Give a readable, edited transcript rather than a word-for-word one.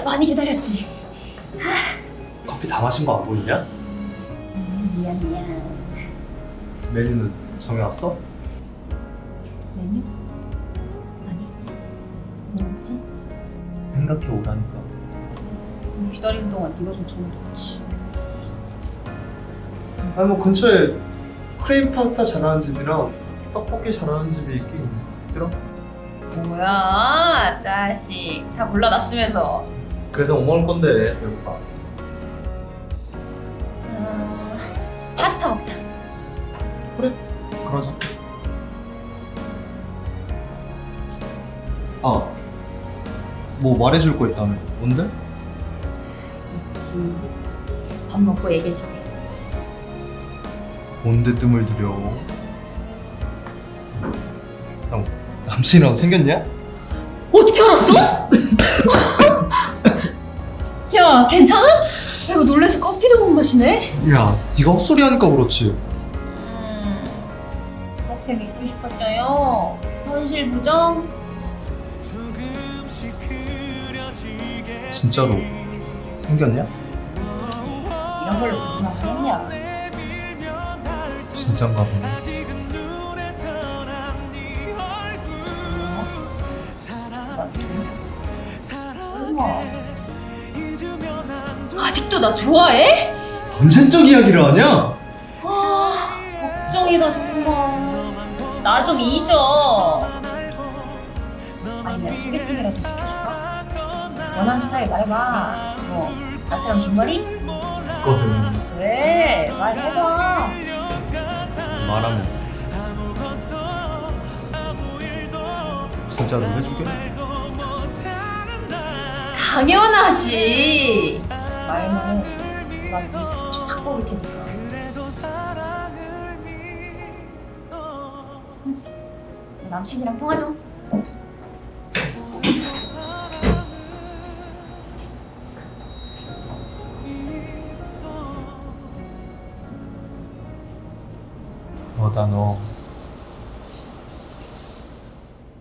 많이 기다렸지? 커피 다 마신 거 안 보이냐? 미안. 메뉴는 정해왔어? 메뉴? 아니, 뭐 먹지? 생각해 오라니까. 기다리는 동안 네가 좀 정해뒀지. 아니 뭐 근처에 크레임 파스타 잘하는 집이랑 떡볶이 잘하는 집이 있긴 있더라. 뭐야, 자식. 다 골라놨으면서. 그래서 뭐 먹을 건데 배고파. 파스타 먹자. 그래, 그러자. 아, 뭐 말해줄 거 있다며. 뭔데? 있지. 밥 먹고 얘기해줄게. 뭔데 뜸을 들여? 형, 남친이랑 생겼냐? 어떻게 알았어? 야, 괜찮아? 이거 놀래서 커피도 못 마시네? 야, 네가 헛소리 하니까 그렇지. 그렇게 믿고 싶었어요. 현실 부정? 진짜로 생겼냐? 이런 걸로 거짓말을 했냐? 진짠가 보네. 설마 아직도 나 좋아해? 언제적 이야기를 하냐? 아, 걱정이다 정말. 나 좀 잊어. 아니면 소개팅이라도 시켜줄까? 원하는 스타일 말해봐. 뭐 나처럼 긴 머리? 있거든. 왜? 말해봐. 말하면 진짜로 해주게? 당연하지. 말만 내가 리스트 쫙 뽑을 테니까. 남친이랑 통화 좀. 나 너